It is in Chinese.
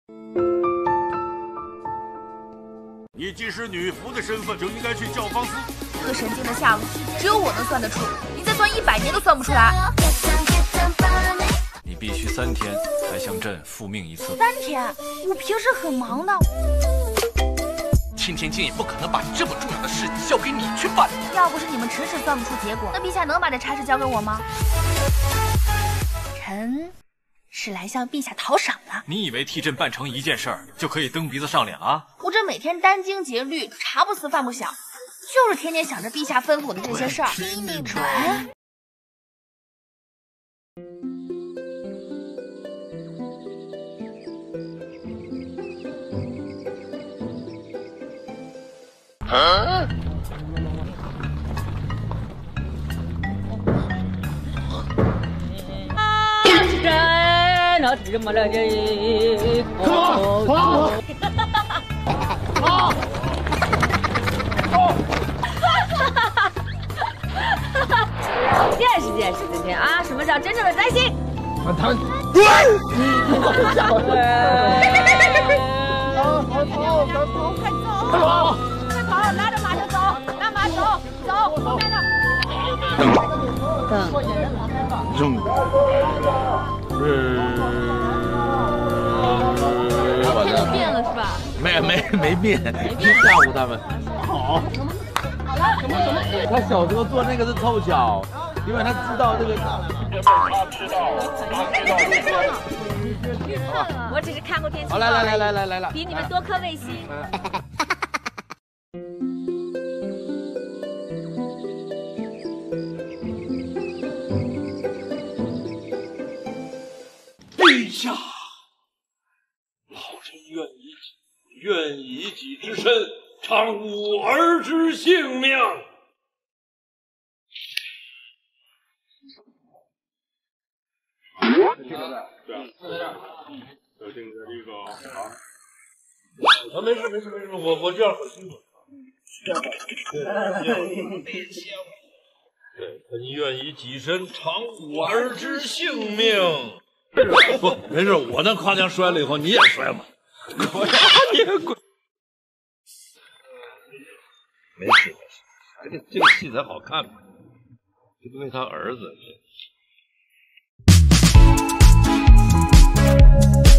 你既是女仆的身份，就应该去教坊司。 这个神经的下落，只有我能算得出，你再算100年都算不出来。 你必须3天才向朕复命一次。 3天？我平时很忙的。 钦天监也不可能把这么重要的事交给你去办。 要不是你们迟迟算不出结果，那陛下能把这差事交给我吗？臣是来向陛下讨赏的。 你以为替朕办成一件事儿就可以蹬鼻子上脸啊？ 我这每天殚精竭虑，茶不思饭不想，就是天天想着陛下吩咐我的这些事儿。臣。 这么了这见识见识今天啊，什么叫真正的担心？ 他走，快走！快跑！拉着马就走，拉马走，走，后面的。天都变了是吧？ 没变，吓唬他们。好，他小时候做那个是凑巧，因为他知道这个。 我只是看过天气。 好，来了， 比你们多颗卫星。 陛下，老臣愿以己之身偿吾儿之性命。没事，我这样很清楚。对，臣愿以己身偿吾儿之性命。不，没事，我那夸奖摔了以后你也摔嘛，你也滚。没事，这个戏才好看嘛，这个为他儿子。